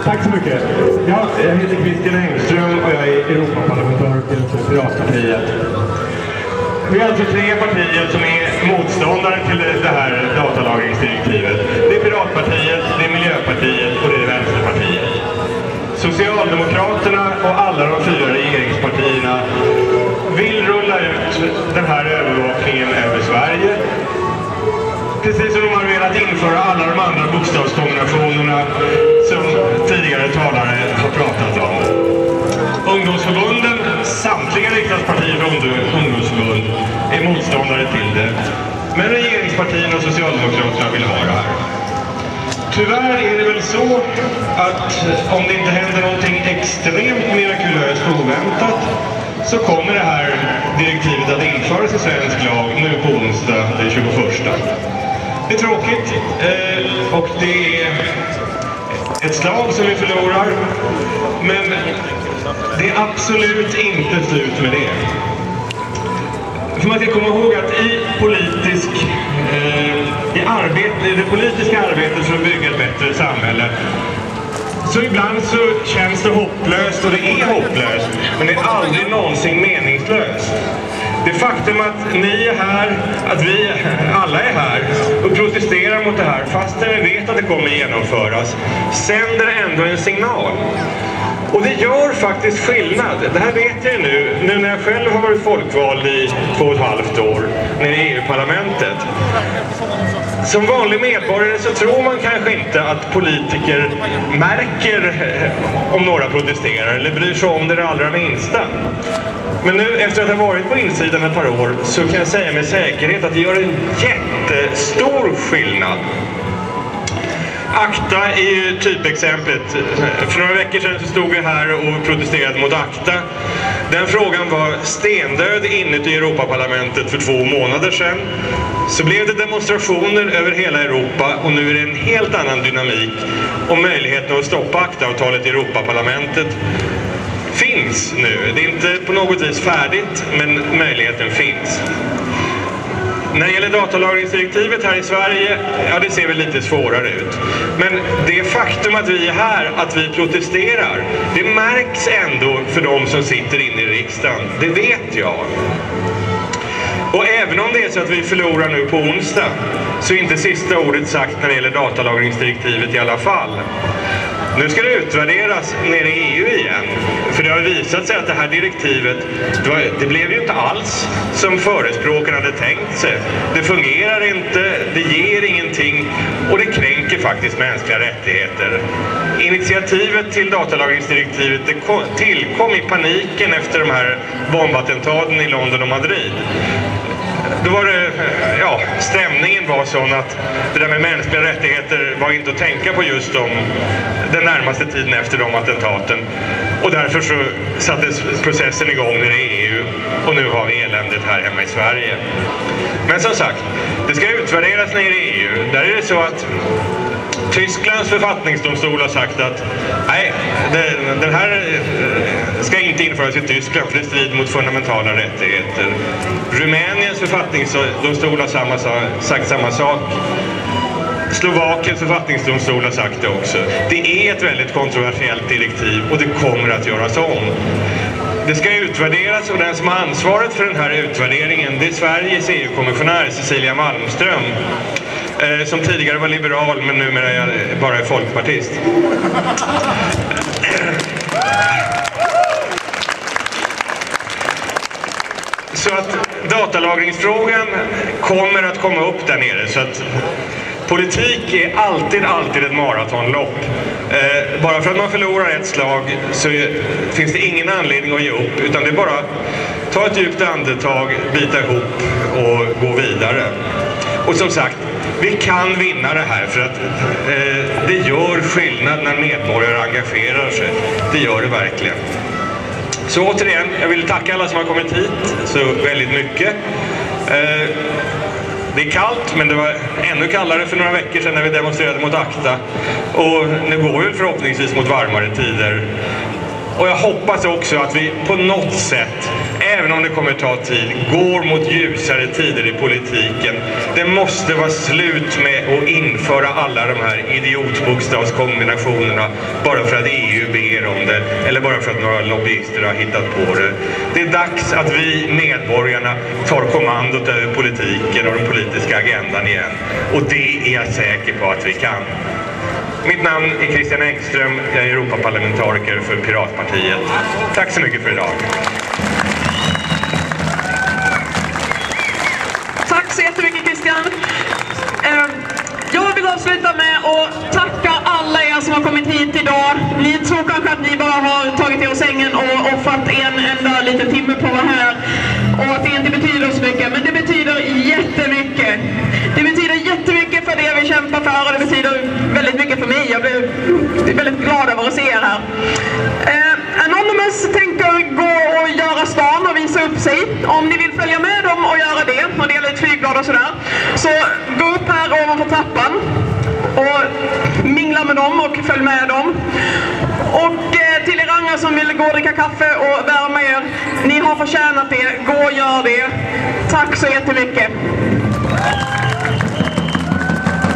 Tack så mycket. Ja, jag heter Christian Engström och jag är Europaparlamentariker för Piratpartiet. Vi är alltså tre partier som är motståndare till det här datalagringsdirektivet. Det är Piratpartiet, det är Miljöpartiet och det är Vänsterpartiet. Socialdemokraterna och alla de fyra regeringspartierna vill rulla ut den här övervakningen över Sverige. Precis som de har velat införa alla de andra bokstavskombinationerna som tidigare talare har pratat om. Ungdomsförbunden, samtliga riksdagspartier från ungdomsförbund är motståndare till det. Men regeringspartierna och Socialdemokraterna vill ha det här. Tyvärr är det väl så att om det inte händer någonting extremt mirakulöst och oväntat så kommer det här direktivet att införas i svensk lag nu på onsdag den 21. Det är tråkigt och det är ett slag som vi förlorar, men det är absolut inte slut med det. För man ska komma ihåg att i det politiska arbetet för att bygga ett bättre samhälle så ibland så känns det hopplöst och det är hopplöst, men det är aldrig någonsin meningslöst. Det faktum att ni är här, att vi alla är här och protesterar mot det här fastän vi vet att det kommer genomföras sänder ändå en signal. Och det gör faktiskt skillnad. Det här vet jag nu när jag själv har varit folkvald i 2,5 år nere i EU-parlamentet. Som vanlig medborgare så tror man kanske inte att politiker märker om några protesterar eller bryr sig om det allra minsta. Men nu efter att ha varit på insidan ett par år så kan jag säga med säkerhet att det gör en jättestor skillnad. ACTA är ju typexemplet. För några veckor sedan så stod jag här och protesterade mot ACTA. Den frågan var stendöd inuti Europaparlamentet för 2 månader sedan. Så blev det demonstrationer över hela Europa och nu är det en helt annan dynamik. Och möjligheten att stoppa ACTA-avtalet i Europaparlamentet finns nu. Det är inte på något vis färdigt, men möjligheten finns. När det gäller datalagringsdirektivet här i Sverige, ja det ser väl lite svårare ut. Men det faktum att vi är här, att vi protesterar, det märks ändå för de som sitter inne i riksdagen. Det vet jag. Och även om det är så att vi förlorar nu på onsdag så är inte sista ordet sagt när det gäller datalagringsdirektivet i alla fall. Nu ska det utvärderas nere i EU igen. För det har visat sig att det här direktivet, det blev ju inte alls som förespråkarna hade tänkt sig. Det fungerar inte, det ger ingenting och det kränker faktiskt mänskliga rättigheter. Initiativet till datalagringsdirektivet tillkom i paniken efter de här bombattentaten i London och Madrid. Då var det, stämningen var sån att det där med mänskliga rättigheter var inte att tänka på just den närmaste tiden efter de attentaten. Och därför så sattes processen igång i EU och nu har vi eländet här hemma i Sverige. Men som sagt, det ska utvärderas nere i EU. Där är det så att Tysklands författningsdomstol har sagt att nej, den här ska inte införas i Tyskland för det strider mot fundamentala rättigheter. Rumäniens författningsdomstol har sagt samma sak. Slovakiens författningsdomstol har sagt det också. Det är ett väldigt kontroversiellt direktiv och det kommer att göras om. Det ska utvärderas och den som har ansvaret för den här utvärderingen det är Sveriges EU-kommissionär Cecilia Malmström. Som tidigare var liberal men numera är bara är folkpartist. Så att datalagringsfrågan kommer att komma upp där nere. Så att politik är alltid ett maratonlopp. Bara för att man förlorar ett slag så finns det ingen anledning att ge upp. Utan det är bara ta ett djupt andetag, bita ihop och gå vidare. Och som sagt, vi kan vinna det här för att det gör skillnad när medborgare engagerar sig. Det gör det verkligen. Så återigen, jag vill tacka alla som har kommit hit så väldigt mycket. Det är kallt, men det var ännu kallare för några veckor sedan när vi demonstrerade mot ACTA. Och nu går vi förhoppningsvis mot varmare tider. Och jag hoppas också att vi på något sätt, även om det kommer ta tid, går mot ljusare tider i politiken. Det måste vara slut med att införa alla de här idiotbokstavskombinationerna bara för att EU ber om det eller bara för att några lobbyister har hittat på det. Det är dags att vi medborgarna tar kommandot över politiken och den politiska agendan igen. Och det är jag säker på att vi kan. Mitt namn är Christian Engström, jag är Europaparlamentariker för Piratpartiet. Tack så mycket för idag. Tack så jättemycket Christian. Jag vill avsluta med att tacka alla er som har kommit hit idag. Ni tror kanske att ni bara har tagit er ur sängen och offrat en enda liten timme på att vara här. Och att det inte betyder så mycket, men det betyder jättemycket. Det betyder jättemycket för det vi kämpar för och det betyder väldigt mycket för mig. Jag blir väldigt glad över att se er här. Anonymous tänker gå och göra stan och visa upp sig. Om ni vill följa med dem och göra det och dela ut flygblad och sådär, så gå upp här ovanför trappan och mingla med dem och följ med dem. Och till er andra som vill gå och dricka kaffe och värma er, ni har förtjänat det, gå och gör det. Tack så jättemycket.